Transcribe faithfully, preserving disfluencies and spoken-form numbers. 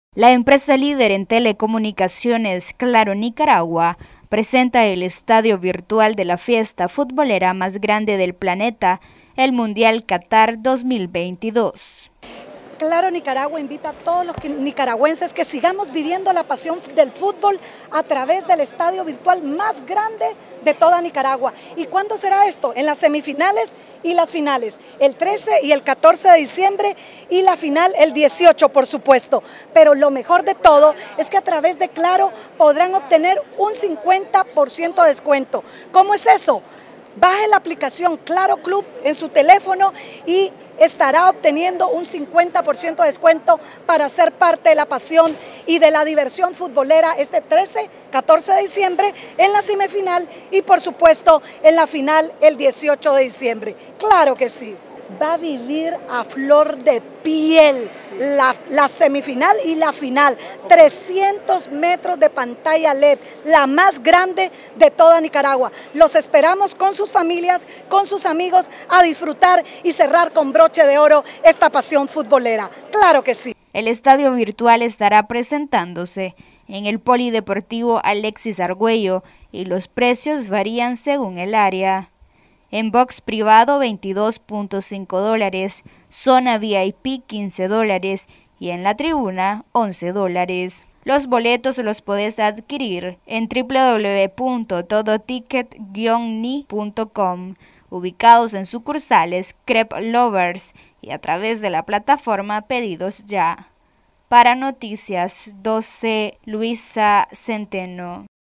La empresa líder en telecomunicaciones Claro Nicaragua presenta el estadio virtual de la fiesta futbolera más grande del planeta, el Mundial Qatar dos mil veintidós. Claro Nicaragua invita a todos los nicaragüenses que sigamos viviendo la pasión del fútbol a través del estadio virtual más grande de toda Nicaragua. ¿Y cuándo será esto? En las semifinales y las finales, el trece y el catorce de diciembre y la final el dieciocho, por supuesto. Pero lo mejor de todo es que a través de Claro podrán obtener un cincuenta por ciento de descuento. ¿Cómo es eso? Baje la aplicación Claro Club en su teléfono y estará obteniendo un cincuenta por ciento de descuento para ser parte de la pasión y de la diversión futbolera este trece, catorce de diciembre en la semifinal y por supuesto en la final el dieciocho de diciembre. Claro que sí. Va a vivir a flor de piel la, la semifinal y la final. trescientos metros de pantalla L E D, la más grande de toda Nicaragua. Los esperamos con sus familias, con sus amigos, a disfrutar y cerrar con broche de oro esta pasión futbolera. Claro que sí. El estadio virtual estará presentándose en el Polideportivo Alexis Argüello y los precios varían según el área. En box privado veintidós punto cinco dólares, zona V I P quince dólares y en la tribuna once dólares. Los boletos los puedes adquirir en w w w punto todo ticket guion ni punto com, ubicados en sucursales Crepe Lovers y a través de la plataforma Pedidos Ya. Para Noticias doce, Luisa Centeno.